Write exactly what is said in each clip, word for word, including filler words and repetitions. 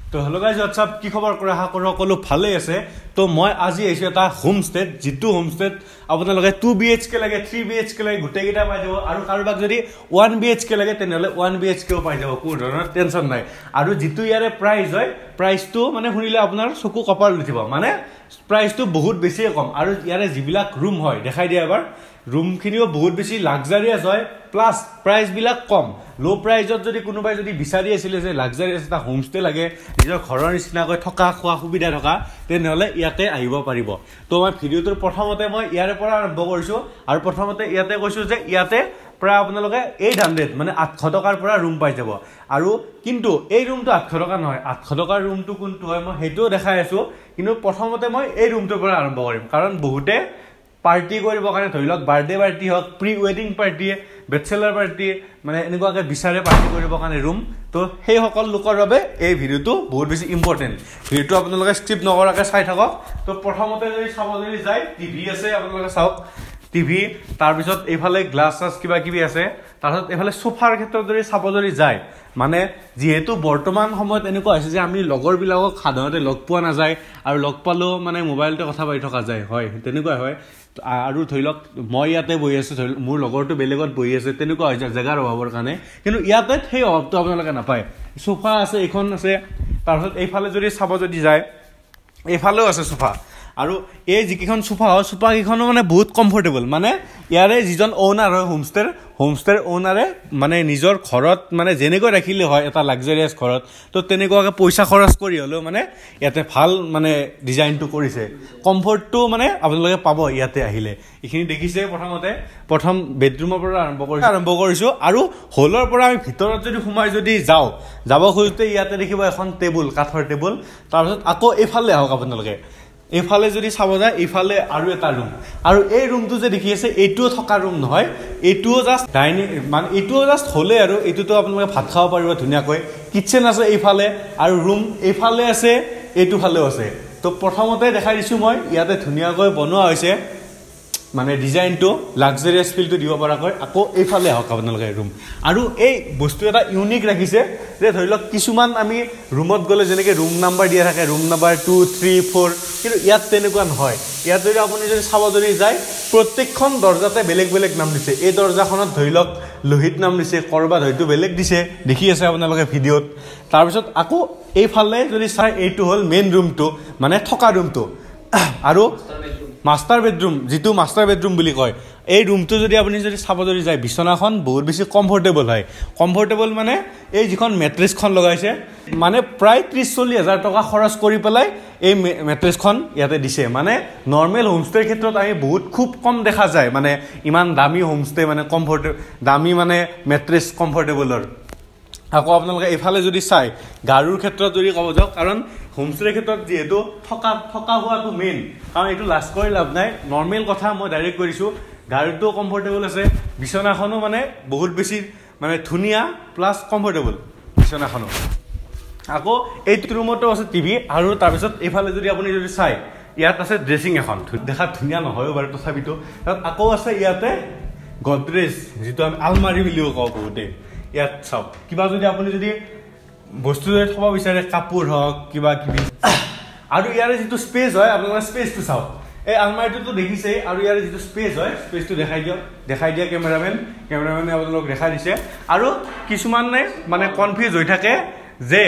তো hello' guys WhatsApp কি খবৰ কৰা আশা কৰোঁ সকলো ভালেই আছে তো মই আজি আহিছোঁ এটা হোমষ্টেত যিটো হোমষ্টেত আপোনালোকে টু বি এইচ কে লাগে থ্ৰী বি এইচ কে লাগে গোটেইকেইটা পাই যাব আৰু কাৰোবাক যদি ওৱান বি এইচ কে লাগে তেনেহ'লে ওৱান বি এইচ কেও পাই যাব কোনো ধৰণৰ টেনশ্যন নাই আৰু যিটো ইয়াৰে প্ৰাইচ হয় প্ৰাইচটো মানে শুনিলে আপোনাৰ চকু কপাল উঠিব মানে প্ৰাইচটো বহুত বেছিয়ে কম আৰু ইয়াৰে যিবিলাক ৰুম হয় দেখাই দিয়া এবাৰ ৰুমখিনিও বহুত বেছি লাক্সাৰিয়াছ হয় প্লাছ প্ৰাইচবিলাক কম ল' প্ৰাইজত যদি কোনোবাই যদি বিচাৰি আছিলে যে লাক্সাৰিয়াছ এটা হোমষ্টে লাগে নিজৰ ঘৰৰ নিচিনাকৈ থকা খোৱা সুবিধা থকা তেনেহ'লে ইয়াতে আহিব পাৰিব তো মই ভিডিঅ'টোৰ প্ৰথমতে মই ইয়াৰে পৰা আৰম্ভ কৰিছোঁ আৰু প্ৰথমতে ইয়াতে কৈছোঁ যে ইয়াতে প্ৰায় আপোনালোকে এইট হাণ্ড্ৰেড মানে আঠশ টকাৰ পৰা ৰুম পাই যাব আৰু কিন্তু এই ৰুমটো আঠশ টকা নহয় আঠশ টকাৰ ৰুমটো কোনটো হয় মই সেইটোও দেখাই আছোঁ কিন্তু প্ৰথমতে মই এই ৰুমটোৰ পৰা আৰম্ভ কৰিম কাৰণ বহুতে পাৰ্টি কৰিবৰ কাৰণে ধৰি লওক বাৰ্থডে পাৰ্টি হওক প্ৰি ৱেডিং পাৰ্টি বেচেলাৰ পাৰ্টি মানে এনেকুৱাকৈ বিচাৰে পাৰ্টি কৰিবৰ কাৰণে ৰুম তো সেইসকল লোকৰ বাবে এই ভিডিঅ'টো বহুত বেছি ইম্পৰ্টেণ্ট ভিডিঅ'টো আপোনালোকে স্কিপ নকৰাকৈ চাই থাকক তো প্ৰথমতে যদি চাব যদি যায় টিভি আছে আপোনালোকে চাওক টিভি তাৰপিছত এইফালে গ্লাছ চাছ কিবা কিবি আছে তাৰপিছত এইফালে সোফাৰ ক্ষেত্ৰত যদি চাব যদি যায় মানে যিহেতু বৰ্তমান সময়ত এনেকুৱা হৈছে যে আমি লগৰবিলাকক সাধাৰণতে লগ পোৱা নাযায় আৰু লগ পালেও মানে মোবাইলতে কথা পাতি থকা যায় হয় তেনেকুৱাই হয় আৰু ধৰি লওক মই ইয়াতে বহি আছোঁ ধৰি লওক মোৰ লগৰটো বেলেগত বহি আছে তেনেকুৱা হৈ যায় জেগাৰ অভাৱৰ কাৰণে কিন্তু ইয়াতে সেই অভাৱটো আপোনালোকে নাপায় সোফা আছে এইখন আছে তাৰপিছত এইফালে যদি চাব যদি যায় এইফালেও আছে সোফা আৰু এই যিকেইখন সোফা হয় সোফাকেইখনো মানে বহুত কমফৰ্টেবল মানে ইয়াৰে যিজন অ'নাৰ হয় হোমষ্টেৰ হোমষ্টেৰ অ'নাৰে মানে নিজৰ ঘৰত মানে যেনেকৈ ৰাখিলে হয় এটা লাক্সাৰিয়াছ ঘৰত তো তেনেকুৱাকৈ পইচা খৰচ কৰি হ'লেও মানে ইয়াতে ভাল মানে ডিজাইনটো কৰিছে কমফৰ্টটো মানে আপোনালোকে পাব ইয়াতে আহিলে এইখিনি দেখিছে প্ৰথমতে প্ৰথম বেডৰুমৰ পৰা আৰম্ভ কৰিছোঁ আৰম্ভ কৰিছোঁ আৰু হলৰ পৰা আমি ভিতৰত যদি সোমাই যদি যাওঁ যাব খোজোঁতে ইয়াতে দেখিব এখন টেবুল কাঠৰ টেবুল তাৰপিছত আকৌ এইফালে আহক আপোনালোকে এইফালে যদি চাব যায় এইফালে আৰু এটা ৰুম আৰু এই ৰুমটো যে দেখি আছে এইটোও থকা ৰুম নহয় এইটোও জাষ্ট ডাইনিং মানে এইটোও জাষ্ট হ'লে আৰু এইটোতো আপোনালোকে ভাত খাব পাৰিব ধুনীয়াকৈ কিটচেন আছে এইফালে আৰু ৰুম এইফালে আছে এইটো ফালেও আছে তো প্ৰথমতে দেখাই দিছোঁ মই ইয়াতে ধুনীয়াকৈ বনোৱা হৈছে মানে ডিজাইনটো লাক্সাৰিয়াছ ফিলটো দিব পৰাকৈ আকৌ এইফালে আহক আপোনালোকে ৰুম আৰু এই বস্তু এটা ইউনিক ৰাখিছে যে ধৰি লওক কিছুমান আমি ৰুমত গ'লে যেনেকৈ ৰুম নাম্বাৰ দিয়া থাকে room number two three four কিন্তু ইয়াত তেনেকুৱা নহয় ইয়াত যদি আপুনি যদি চাব যদি যায় প্ৰত্যেকখন দৰ্জাতে বেলেগ বেলেগ নাম দিছে এই দৰ্জাখনত ধৰি লওক লোহিত নাম দিছে ক'ৰবাত হয়তো বেলেগ দিছে দেখি আছে আপোনালোকে ভিডিঅ'ত তাৰপিছত আকৌ এইফালে যদি চাই এইটো হ'ল মেইন ৰুমটো মানে থকা ৰুমটো আৰু মাষ্টাৰ বেডৰুম যিটো মাষ্টাৰ বেডৰুম বুলি কয় এই ৰুমটো যদি আপুনি যদি চাব যদি যায় বিচনাখন বহুত বেছি কমফৰ্টেবল হয় কমফৰ্টেবল মানে এই যিখন মেট্ৰেছখন লগাইছে মানে প্ৰায় ত্ৰিছ চল্লিছ হাজাৰ টকা খৰচ কৰি পেলাই এই মেট্ৰেছখন ইয়াতে দিছে মানে নৰ্মেল হোমষ্টেৰ ক্ষেত্ৰত আমি বহুত খুব কম দেখা যায় মানে ইমান দামী হোমষ্টে মানে কমফৰ্টে দামী মানে মেট্ৰেছ কমফৰ্টেবলৰ আকৌ আপোনালোকে এইফালে যদি চাই গাৰুৰ ক্ষেত্ৰত যদি ক'ব যাওক কাৰণ হোমষ্টেৰ ক্ষেত্ৰত যিহেতু থকা থকা হোৱাটো মেইন কাৰণ এইটো লাষ্ট কৰি লাভ নাই নৰ্মেল কথা মই ডাইৰেক্ট কৰিছোঁ গাৰুটো কমফৰ্টেবল আছে বিচনাখনো মানে বহুত বেছি মানে ধুনীয়া প্লাছ কমফৰ্টেবল বিচনাখনো আকৌ এইটো ৰুমতো আছে টিভি আৰু তাৰপিছত এইফালে যদি আপুনি যদি চাই ইয়াত আছে ড্ৰেছিং এখন দেখাত ধুনীয়া নহয়ও বাৰু তথাপিতো তাত আকৌ আছে ইয়াতে গডৰেজ যিটো আমি আলমাৰী বুলিও কওঁ বহুতে ইয়াত চাওক কিবা যদি আপুনি যদি বস্তু যদি থ'ব বিচাৰে কাপোৰ হওক কিবা কিবি আৰু ইয়াৰে যিটো স্পেচ হয় আপোনালোকে স্পেচটো চাওক এই আলমাৰীটোতো দেখিছেই আৰু ইয়াৰে যিটো স্পেচ হয় স্পেচটো দেখাই দিয়ক দেখাই দিয়া কেমেৰামেন কেমেৰামেনে আপোনালোকক দেখাই দিছে আৰু কিছুমানে মানে কনফিউজ হৈ থাকে যে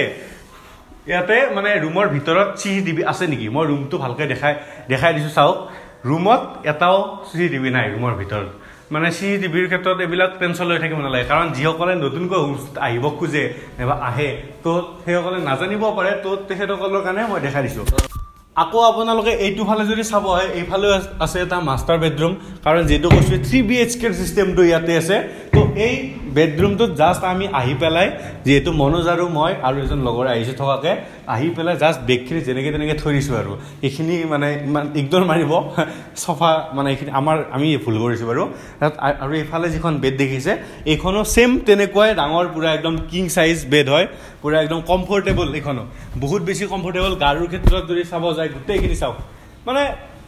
ইয়াতে মানে ৰুমৰ ভিতৰত চি চি টিভি আছে নেকি মই ৰুমটো ভালকৈ দেখাই দেখাই দিছোঁ চাওক ৰুমত এটাও চি চি টিভি নাই ৰুমৰ ভিতৰত মানে চি চি টিভিৰ ক্ষেত্ৰত এইবিলাক টেনশ্যন লৈ থাকিব নালাগে কাৰণ যিসকলে নতুনকৈ হোমষ্টেত আহিব খোজে নাইবা আহে তো সেইসকলে নাজানিব পাৰে তো তেখেতসকলৰ কাৰণে মই দেখাই দিছোঁ আকৌ আপোনালোকে এইটো ফালে যদি চাব হয় এইফালেও আছে এটা মাষ্টাৰ বেডৰুম কাৰণ যিহেতু কৈছোঁ থ্ৰী বি এইচ কেৰ চিষ্টেমটো ইয়াতে আছে তো এই বেডৰুমটোত জাষ্ট আমি আহি পেলাই যিহেতু মনোজ আৰু মই আৰু এজন লগৰ আহিছোঁ থকাকৈ আহি পেলাই জাষ্ট বেগখিনি যেনেকৈ তেনেকৈ থৈ দিছোঁ আৰু এইখিনি মানে ইমান ইগন'ৰ মাৰিব চফা মানে এইখিনি আমাৰ আমি ভুল কৰিছোঁ বাৰু আৰু এইফালে যিখন বেড দেখিছে এইখনো ছেইম তেনেকুৱাই ডাঙৰ পূৰা একদম কিং চাইজ বেড হয় পূৰা একদম কমফৰ্টেবল এইখনো বহুত বেছি কমফৰ্টেবল গাৰুৰ ক্ষেত্ৰত যদি চাব যায় গোটেইখিনি চাওক মানে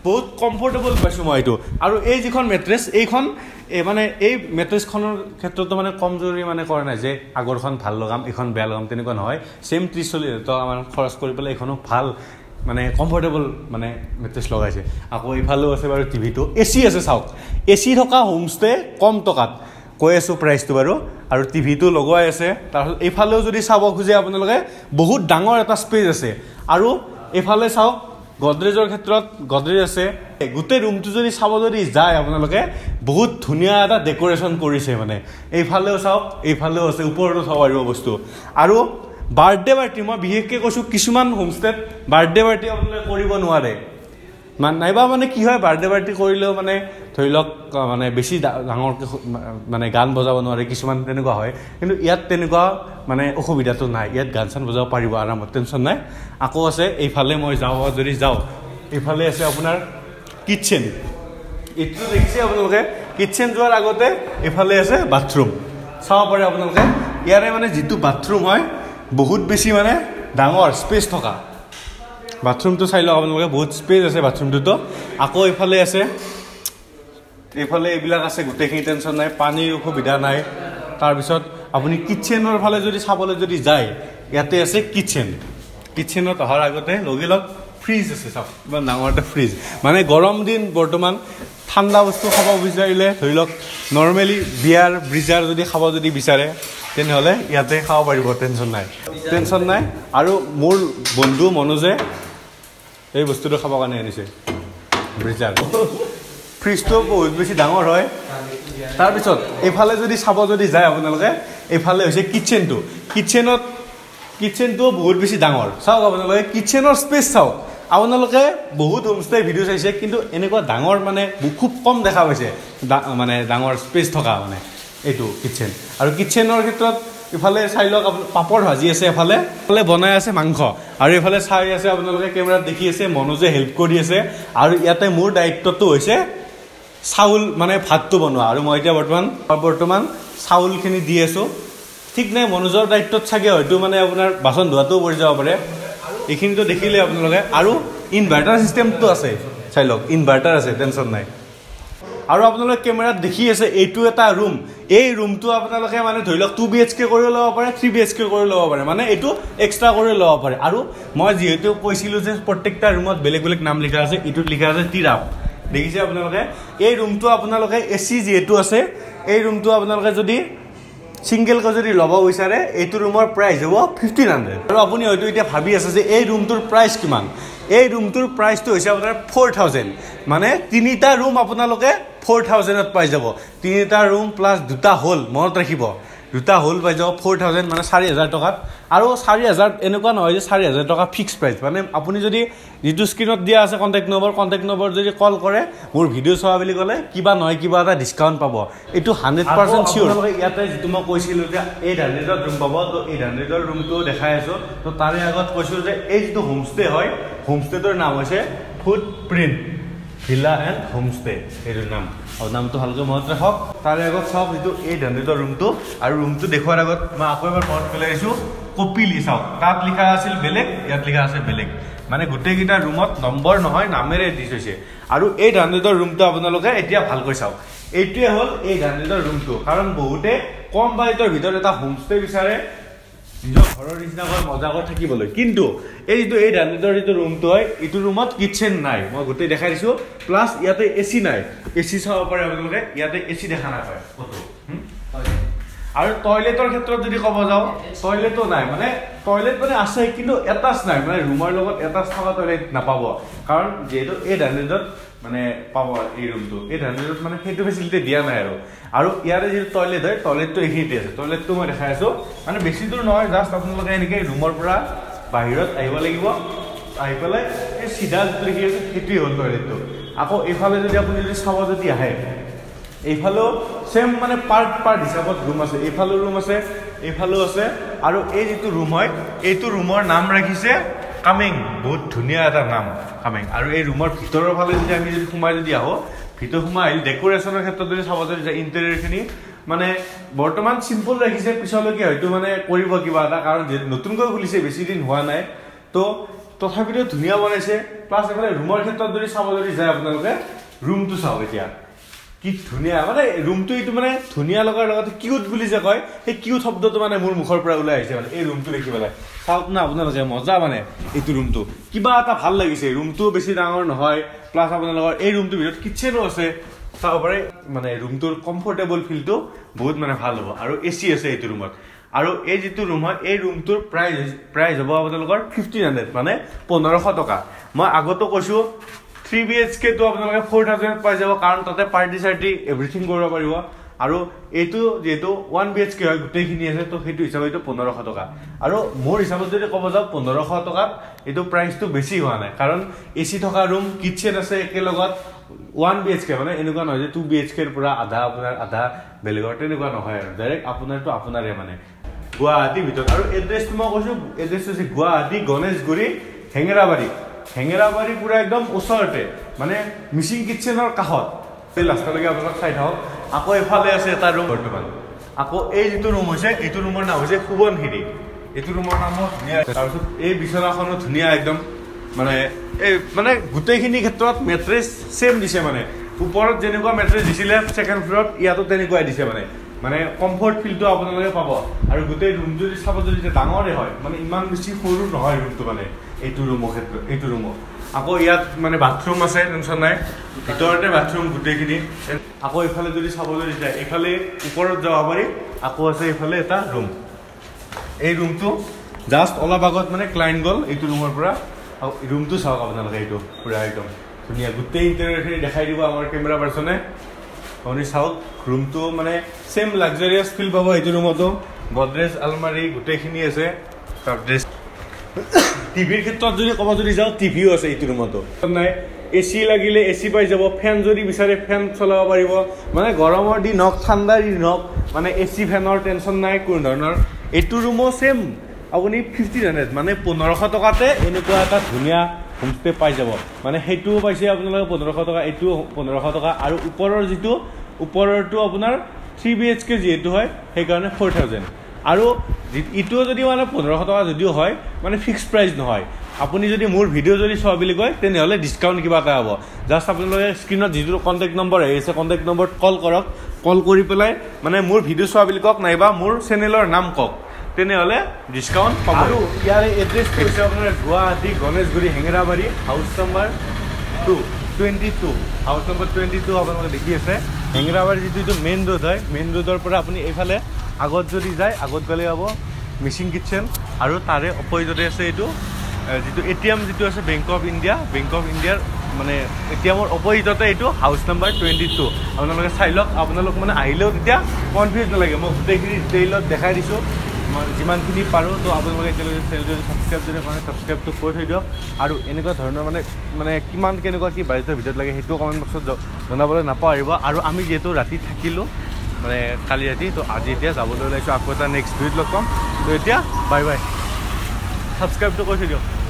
বহুত কমফৰ্টেবল পাইছোঁ মই এইটো আৰু এই যিখন মেট্ৰেছ এইখন এই মানে এই মেট্ৰেছখনৰ ক্ষেত্ৰতো মানে কমজোৰি মানে কৰা নাই যে আগৰখন ভাল লগাম এইখন বেয়া লগাম তেনেকুৱা নহয় ছেম ত্ৰিছ চল্লিছ হাজাৰ টকা আমাৰ খৰচ কৰি পেলাই এইখনো ভাল মানে কমফৰ্টেবল মানে মেট্ৰেছ লগাইছে আকৌ এইফালেও আছে বাৰু টিভিটো এ চি আছে চাওক এ চি থকা হোমষ্টে কম টকাত কৈ আছোঁ প্ৰাইচটো বাৰু আৰু টিভিটো লগোৱাই আছে তাৰপিছত এইফালেও যদি চাব খোজে আপোনালোকে বহুত ডাঙৰ এটা স্পেচ আছে আৰু এইফালে চাওক গডৰেজৰ ক্ষেত্ৰত গডৰেজ আছে গোটেই ৰুমটো যদি চাব যদি যায় আপোনালোকে বহুত ধুনীয়া এটা ডেক'ৰেশ্যন কৰিছে মানে এইফালেও চাওক এইফালেও আছে ওপৰতো চাব পাৰিব বস্তু আৰু বাৰ্থডে পাৰ্টি মই বিশেষকৈ কৈছোঁ কিছুমান হোমষ্টেত বাৰ্থডে পাৰ্টি আপোনালোকে কৰিব নোৱাৰে মানে নাইবা মানে কি হয় বাৰ্থডে পাৰ্টি কৰিলেও মানে ধৰি লওক মানে বেছি ডাঙৰকৈ মানে গান বজাব নোৱাৰে কিছুমান তেনেকুৱা হয় কিন্তু ইয়াত তেনেকুৱা মানে অসুবিধাটো নাই ইয়াত গান চান বজাব পাৰিব আৰামত টেনশ্যন নাই আকৌ আছে এইফালে মই যাওঁ যদি যাওঁ এইফালে আছে আপোনাৰ কিটচেন এইটো দেখিছে আপোনালোকে কিটচেন যোৱাৰ আগতে এইফালে আছে বাথৰুম চাব পাৰে আপোনালোকে ইয়াৰে মানে যিটো বাথৰুম হয় বহুত বেছি মানে ডাঙৰ স্পেচ থকা বাথৰুমটো চাই লওক আপোনালোকে বহুত স্পেচ আছে বাথৰুমটোতো আকৌ এইফালে আছে এইফালে এইবিলাক আছে গোটেইখিনি টেনশ্যন নাই পানীৰ অসুবিধা নাই তাৰপিছত আপুনি কিটচেনৰ ফালে যদি চাবলৈ যদি যায় ইয়াতে আছে কিটচেন কিটচেনত অহাৰ আগতে লগে লগ ফ্ৰিজ আছে চাওক ইমান ডাঙৰ এটা ফ্ৰিজ মানে গৰম দিন বৰ্তমান ঠাণ্ডা বস্তু খাব বিচাৰিলে ধৰি লওক নৰ্মেলি বিয়াৰ ব্ৰিজাৰ যদি খাব যদি বিচাৰে তেনেহ'লে ইয়াতে খাব পাৰিব টেনশ্যন নাই টেনশ্যন নাই আৰু মোৰ বন্ধু মনোজে এই বস্তুটো খাবৰ কাৰণে আনিছে ব্ৰিজাৰ ফ্ৰিজটো বহুত বেছি ডাঙৰ হয় তাৰপিছত এইফালে যদি চাব যদি যায় আপোনালোকে এইফালে হৈছে কিটচেনটো কিটচেনত কিটচেনটো বহুত বেছি ডাঙৰ চাওক আপোনালোকে কিটচেনৰ স্পেচ চাওক আপোনালোকে বহুত হোমষ্টে ভিডিঅ' চাইছে কিন্তু এনেকুৱা ডাঙৰ মানে খুব কম দেখা পাইছে মানে ডাঙৰ স্পেচ থকা মানে এইটো কিটচেন আৰু কিটচেনৰ ক্ষেত্ৰত ইফালে চাই লওক পাপৰ ভাজি আছে এফালে এফালে বনাই আছে মাংস আৰু এইফালে চাই আছে আপোনালোকে কেমেৰাত দেখি আছে মনোজে হেল্প কৰি আছে আৰু ইয়াতে মোৰ দায়িত্বটো হৈছে চাউল মানে ভাতটো বনোৱা আৰু মই এতিয়া বৰ্তমান বৰ্তমান চাউলখিনি দি আছোঁ ঠিক নাই মনোজৰ দায়িত্বত চাগে হয়তো মানে আপোনাৰ বাচন ধোৱাটোও পৰি যাব পাৰে এইখিনিতো দেখিলে আপোনালোকে আৰু ইনভাৰ্টাৰ চিষ্টেমটো আছে চাই লওক ইনভাৰ্টাৰ আছে টেনশ্যন নাই আৰু আপোনালোকে কেমেৰাত দেখি আছে এইটো এটা ৰুম এই ৰুমটো আপোনালোকে মানে ধৰি লওক টু বি এইচ কে কৰি ল'ব পাৰে থ্ৰী বি এইচ কে কৰি ল'ব পাৰে মানে এইটো এক্সট্ৰা কৰি ল'ব পাৰে আৰু মই যিহেতু কৈছিলোঁ যে প্ৰত্যেকটা ৰুমত বেলেগ বেলেগ নাম লিখা আছে এইটোত লিখা আছে টিৰাপ দেখিছে আপোনালোকে এই ৰুমটো আপোনালোকে এ চি যিহেতু আছে এই ৰুমটো আপোনালোকে যদি ছিংগেলকৈ যদি ল'ব বিচাৰে এইটো ৰুমৰ প্ৰাইচ হ'ব ফিফটিন হাণ্ড্ৰেড আৰু আপুনি হয়তো এতিয়া ভাবি আছে যে এই ৰুমটোৰ প্ৰাইচ কিমান এই ৰুমটোৰ প্ৰাইচটো হৈছে আপোনাৰ ফ'ৰ থাউজেণ্ড মানে তিনিটা ৰুম আপোনালোকে ফ'ৰ থাউজেণ্ডত পাই যাব তিনিটা ৰুম প্লাছ দুটা হল মনত ৰাখিব দুটা হল পাই যাব ফ'ৰ থাউজেণ্ড মানে চাৰি হাজাৰ টকাত আৰু চাৰি হাজাৰ এনেকুৱা নহয় যে চাৰি হাজাৰ টকা ফিক্স প্ৰাইচ মানে আপুনি যদি যিটো স্ক্ৰীণত দিয়া আছে কণ্টেক্ট নম্বৰ কণ্টেক্ট নম্বৰ যদি কল কৰে মোৰ ভিডিঅ' চোৱা বুলি ক'লে কিবা নহয় কিবা এটা ডিছকাউণ্ট পাব এইটো হাণ্ড্ৰেড পাৰ্চেণ্ট চিয়'ৰ ইয়াতে যিটো মই কৈছিলোঁ যে এইট হাণ্ড্ৰেডত ৰুম পাব তো এইট হাণ্ড্ৰেডৰ ৰুমটো দেখাই আছোঁ তো তাৰে আগত কৈছোঁ যে এই যিটো হোমষ্টে হয় হোমষ্টেটোৰ নাম হৈছে foot print villa and homestay এইটোৰ নাম আৰু নামটো ভালকৈ মনত ৰাখক তাৰে আগত চাওক যিটো এইট হাণ্ড্ৰেডৰ ৰুমটো আৰু ৰুমটো দেখুৱাৰ আগত মই আকৌ এবাৰ মনত পেলাইছোঁ কপিলি চাওক তাত লিখা আছিল বেলেগ ইয়াত লিখা আছে বেলেগ মানে গোটেইকেইটা ৰুমত নম্বৰ নহয় নামেৰে দি থৈছে আৰু এইট হাণ্ড্ৰেডৰ ৰুমটো আপোনালোকে এতিয়া ভালকৈ চাওক এইটোৱে হ'ল এইট হাণ্ড্ৰেডৰ ৰুমটো কাৰণ বহুতে কম বাজেটৰ ভিতৰত এটা হোমষ্টে বিচাৰে নিজৰ ঘৰৰ নিচিনাকৈ মজাকৈ থাকিবলৈ কিন্তু এই যিটো এইট হাণ্ড্ৰেডৰ যিটো ৰুমটো হয় এইটো ৰুমত কিটচেন নাই মই গোটেই দেখাই দিছোঁ প্লাছ ইয়াতে এ চি নাই এ চি চাব পাৰে আপোনালোকে ইয়াতে এ চি দেখা নাপায় ক'তো আৰু টয়লেটৰ ক্ষেত্ৰত যদি ক'ব যাওঁ টয়লেটো নাই মানে টয়লেট মানে আছে কিন্তু এটাচ নাই মানে ৰুমৰ লগত এটাচ থকা টয়লেট নাপাব কাৰণ যিহেতু এইট হাণ্ড্ৰেডত মানে পাব এই ৰুমটো এইট হাণ্ড্ৰেডত মানে সেইটো ফেচিলিটি দিয়া নাই আৰু আৰু ইয়াৰে যিটো টয়লেট হয় টয়লেটটো এইখিনিতে আছে টয়লেটটো মই দেখাই আছোঁ মানে বেছি দূৰ নহয় জাষ্ট আপোনালোকে এনেকৈ ৰুমৰ পৰা বাহিৰত আহিব লাগিব আহি পেলাই এই চিধা যিটো দেখি আছে সেইটোৱে হ'ল টয়লেটটো আকৌ এইফালে যদি আপুনি যদি চাব যদি আহে এইফালেও চেম মানে পাৰ্ট পাৰ্ট হিচাপত ৰুম আছে এইফালেও ৰুম আছে এইফালেও আছে আৰু এই যিটো ৰুম হয় এইটো ৰুমৰ নাম ৰাখিছে কামিং বহুত ধুনীয়া এটা নাম কামিং আৰু এই ৰুমৰ ভিতৰৰ ফালে যদি আমি যদি সোমাই যদি আহোঁ ভিতৰ সোমাই আহিলে ডেক'ৰেশ্যনৰ ক্ষেত্ৰত যদি চাব যদি যায় ইণ্টেৰিয়ৰখিনি মানে বৰ্তমান চিম্পল ৰাখিছে পিছলৈকে হয়তো মানে কৰিব কিবা এটা কাৰণ নতুনকৈ খুলিছে বেছি দিন হোৱা নাই তো তথাপিতো ধুনীয়া বনাইছে প্লাস এফালে ৰুমৰ ক্ষেত্ৰত যদি চাব যদি যায় আপোনালোকে ৰুমটো চাওক এতিয়া কি ধুনীয়া মানে ৰুমটো এইটো মানে ধুনীয়া লগাৰ লগতে কিউট বুলি যে কয় সেই কিউট শব্দটো মানে মোৰ মুখৰ পৰা ওলাই আহিছে মানে এই ৰুমটো দেখি পেলাই চাওক না আপোনালোকে মজা মানে এইটো ৰুমটো কিবা এটা ভাল লাগিছে ৰুমটো বেছি ডাঙৰ নহয় প্লাস আপোনালোকৰ এই ৰুমটোৰ ভিতৰত কিচেনো আছে চাব পাৰে মানে ৰুমটোৰ কমফৰ্টেবল ফিলটো বহুত মানে ভাল হ'ব আৰু এচি আছে এইটো ৰুমত আৰু এই যেটো ৰুম হয় এই ৰুমটোৰ প্ৰাইস প্ৰাইস হ'ব আপোনালোকৰ ফিফটিন হাণ্ড্ৰেড মানে পোন্ধৰশ টকা মই আগতো কৈছো থ্ৰী বি এইচ কে তো আপোনালোকে ফ'ৰ থাউজেণ্ড পাই যাব কাৰণ তাতে পাৰ্টি চাৰ্টি এভৰিথিং কৰিব পাৰিব আৰু এইটো যেটো ওৱান বি এইচ কে হয় গোটেইখিনি আছে তো সেইটো হিচাপে এইটো পোন্ধৰশ টকা আৰু মোৰ হিচাপত যদি ক'ব যাওঁ পোন্ধৰশ টকাত এইটো প্ৰাইসটো বেছি হোৱা নাই কাৰণ এচি থকা ৰুম কিচেন আছে একেলগত ওৱান বি এইচ কে মানে এনেকুৱা নহয় যে টু বি এইচ কে ৰ পৰা আধা আপোনাৰ আধা বেলেগৰ তেনেকুৱা নহয় আৰু ডাইৰেক্ট আপোনাৰটো আপোনাৰে মানে গুৱাহাটী ভিতৰত আৰু এড্ৰেছটো মই কৈছো এড্ৰেছটো হৈছে গুৱাহাটী গণেশগুৰি হেঙেৰাবাৰী হেঙেৰাবাৰী পুৰা একদম ওচৰতে মানে মিচিং কিচেনৰ কাষত এই লাষ্টলৈকে আপোনাক চাই থাকক আকৌ এফালে আছে এটা ৰুম বৰ্তমান আকৌ এই যেটো ৰুম হৈছে এইটো ৰুমৰ নাম হৈছে সুবনহিৰি এইটো ৰুমৰ নামো ধুনীয়া তাৰপিছত এই বিছনাখনো ধুনীয়া একদম মানে এই মানে গোটেইখিনি ক্ষেত্ৰত মেট্ৰেছ সেম দিছে মানে ওপৰত যেনেকুৱা মেট্ৰেছ দিছিলে সেকেন্ড ফ্লোৰত ইয়াতো তেনেকুৱাই দিছে মানে মানে কমফৰ্ট ফিলটো আপোনালোকে পাব আৰু গোটেই ৰুম যদি চাব যদি ডাঙৰে হয় মানে ইমান বেছি সৰু নহয় ৰুমটো মানে এইটো ৰুমৰ ক্ষেত্ৰত এইটো ৰুমত আকৌ ইয়াত মানে বাথৰুম আছে টেনচন নাই ভিতৰতে বাথৰুম গোটেইখিনি আকৌ ইফালে যদি চাব যদি যায় ইফালে ওপৰত যাব পাৰি আকৌ আছে ইফালে এটা ৰুম এই ৰুমটো জাস্ট অলপ আগত মানে ক্লায়েন্ট গল এইটো ৰুমৰ পৰা আৰু ৰুমটো চাওক আপোনালোকে এইটো পুৰা একদম ধুনীয়া গোটেই ইণ্টেৰিয়ৰখিনি দেখাই দিব আমাৰ কেমেৰা পাৰ্চনে আপুনি চাওক ৰুমটো মানে সেম লাক্সাৰিয়াছ ফিল পাব এইটো ৰুমতো গডৰেজ আলমাৰি গোটেইখিনি আছে গডৰেজ টিভিৰ ক্ষেত্ৰত যদি ক'ব যদি যাওঁ টিভিও আছে এইটো ৰুমতো নাই এচি লাগিলে এচি পাই যাব ফেন যদি বিচাৰে ফেন চলাব পাৰিব মানে গৰমৰ দিন হওক ঠাণ্ডাৰ দিন হওক মানে এচি ফেনৰ টেনচন নাই কোনো ধৰণৰ এইটো ৰুমো সেম আপুনি ফিফটিন হাণ্ড্ৰেড মানে পোন্ধৰশ টকাতে এনেকুৱা এটা ধুনীয়া হোমষ্টে পাই যাব মানে সেইটোও পাইছে আপোনালোকে পোন্ধৰশ টকা এইটো পোন্ধৰশ টকা আৰু ওপৰৰ যিটো ওপৰৰটো আপোনাৰ থ্ৰী বি এইচ কে যিহেতু হয় সেইকাৰণে ফ'ৰ থাউজেণ্ড আৰু ইটোও যদি মানে পোন্ধৰশ টকা যদিও হয় মানে ফিক্সড প্ৰাইচ নহয় আপুনি যদি মোৰ ভিডিঅ' যদি চোৱা বুলি কয় তেনেহ'লে ডিছকাউণ্ট কিবা এটা হ'ব জাষ্ট আপোনালোকে স্ক্ৰীণত যিটো কণ্টেক্ট নম্বৰ আহি আছে কণ্টেক্ট নম্বৰত কল কৰক কল কৰি পেলাই মানে মোৰ ভিডিঅ' চোৱা বুলি কওক নাইবা মোৰ চেনেলৰ নাম কওক তেনেহ'লে ডিছকাউণ্ট পাব আৰু ইয়াৰ এড্ৰেছটো হৈছে আপোনাৰ Guwahati Ganeshguri Hengerabari house number two twenty two house number twenty two আপোনালোকে দেখি আছে হেঙেৰাবাৰী যিটো এইটো মেইন ৰোড হয় মেইন ৰোডৰ পৰা আপুনি এইফালে আগত যদি যায় আগত গ'লে হ'ব মিচিং কিটচেন আৰু তাৰে অপজিটতে আছে এইটো যিটো এ টি এম যিটো আছে Bank of India Bank of ইণ্ডিয়াৰ মানে এ টি এমৰ অপজিটতে এইটো হাউচ নম্বৰ টুৱেণ্টি টু আপোনালোকে চাই লওক আপোনালোক মানে আহিলেও তেতিয়া কনফিউজ নালাগে মই গোটেইখিনি ডিটেইলত দেখাই দিছোঁ মই যিমানখিনি পাৰোঁ তো আপোনালোকে এতিয়ালৈকে চেনেল যদি ছাবস্ক্ৰাইব যদি মানে ছাবস্ক্ৰাইবটো কৰি থৈ দিয়ক আৰু এনেকুৱা ধৰণৰ মানে মানে কিমান কেনেকুৱা কি বাজেটৰ ভিতৰত লাগে সেইটো কমেণ্ট বক্সত জনাবলৈ নাপাহৰিব আৰু আমি যিহেতু ৰাতি থাকিলোঁ মানে কালি ৰাতি তো আজি এতিয়া যাবলৈ ওলাইছোঁ আকৌ এটা নেক্সট ভিডিঅ'ত লগ পাম তো এতিয়া বাই বাই ছাবস্ক্ৰাইবটো কৰি থৈ দিয়ক